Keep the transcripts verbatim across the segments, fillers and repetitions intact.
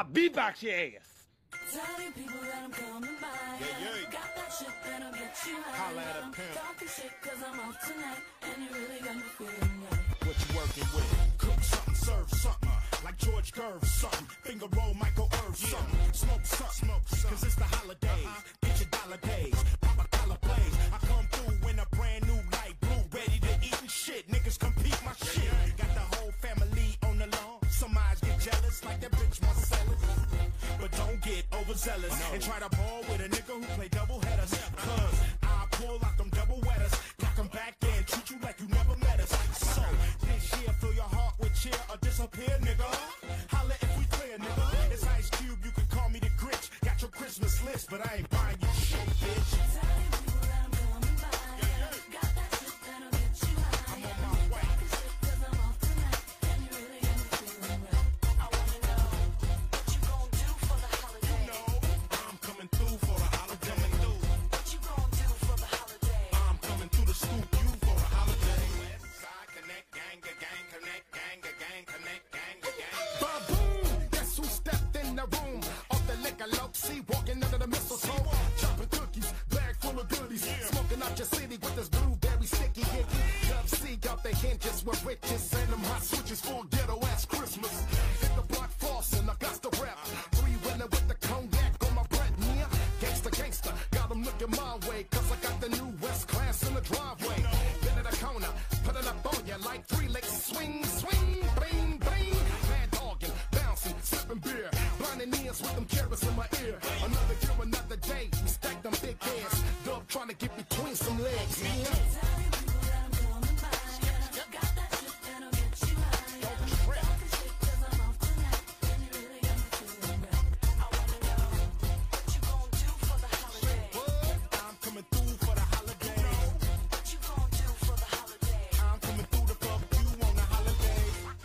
beatbox your ass. Telling people that I'm coming by. Yeah, yeah. Got that shit that'll get you high. Holla at a I'm pimp. talking shit cause I'm off tonight. And you really got me feeling right. What you working with? Cook something, serve something. Like George Gerv, something. Finger roll, Michael Irv, something. Smoke something, smoke something. Cause it's the holidays. Uh-huh. Get your dollar days. Pop a dollar blaze. I come through in a brand new light blue. Ready to eat and shit. Niggas compete my shit. Yeah, yeah. Got the whole family on the lawn. Some eyes get jealous like that bitch must sell it. But don't get overzealous no. And try to ball with a nigga who play double headers. Cause I pull out them double wetters. Knock them back in, treat you like you never met us. So this year fill your heart with cheer or disappear, nigga. Holla if we clear, nigga. It's Ice Cube, you can call me the Grinch. Got your Christmas list, but I ain't buying you shit, bitch. Telling people that I'm coming by. Yeah, yeah. Got that shit that'll get you high. I'm on my way. Talking shit cause I'm off tonight. And you really got me feeling right. I wanna know what you gon' do for the holiday. You know, I'm coming through for the holiday. What you gon' do for the holiday. I'm coming through to scoop you for the holiday. West side connect, gang, gang, connect, gang, gang, connect, gang, gang. Ba-boom! Guess who stepped in the room? Off the liquor low, see, walking under the mistletoe. Chopping cookies, bag full of goodies. Yeah. Smoking out your city with this blueberry sticky hickey. Love seek out the hinges with riches and them hot switches for ghetto ass Christmas. Hit the block flossing, I got the rap. Three winner with the cognac on my breath, yeah. Gangsta, gangsta, got them looking my way. Cause I got the new West Class in the driveway. Been at the corner, put it up on you like three legs. Swing, swing, bling, bling. Mad dogging, bouncing, sipping beer. Blinding ears with them carrots in my ear. Another year, another day. We stack them big ass. Dub trying to get between some legs, yeah. Telling people that I'm coming by. Got that shit that'll get you high. Talking shit cause I'm off tonight. And you really got me feeling right. I wanna know what you gon' do for the holiday. I'm coming through for the holiday. What you gon' do for the holiday. I'm coming through to fuck you on the holiday.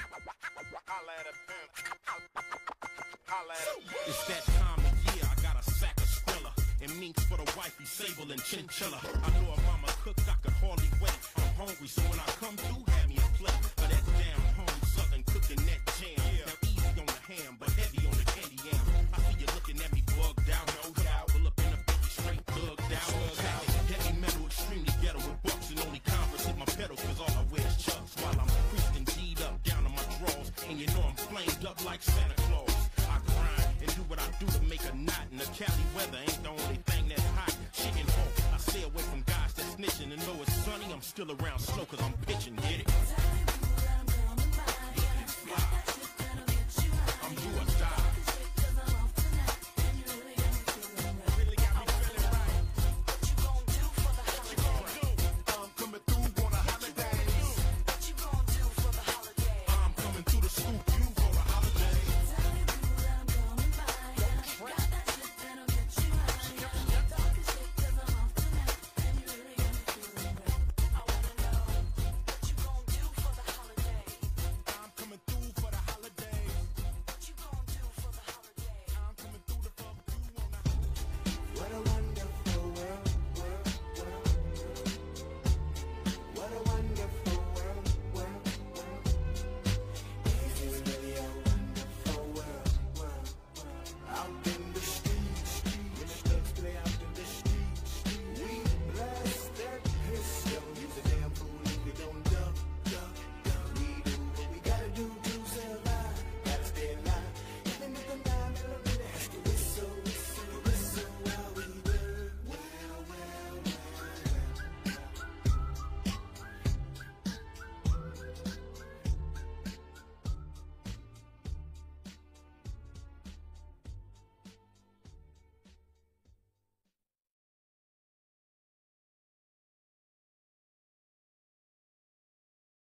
Holla at a pimp. Holla at a pimp. It's that time of year. I got a sack of Skrilla and minks for the wifey, sable and chinchilla. I know a mama cook, I could hardly wait. I'm hungry, so when I come through, have me a plate for that down home southern cooking that jam. Now easy on the ham, but heavy on the candy yam. I see you looking at me bugged out, no doubt. Pull up in a baby straight thugged out, thugged out. Heavy metal, extremely ghetto with bucks and only Converse hit my pedals, cause all I wear is chucks. While I'm creasing G'd up down on my drawers, and you know I'm flamed up like Santa Claus. I grind and do what I do to make a knot, and the Cali weather ain't the only thing that's hot. Chicken home, I stay away from guys that's snitching, and though it's sunny, I'm still around slow cause I'm pitching.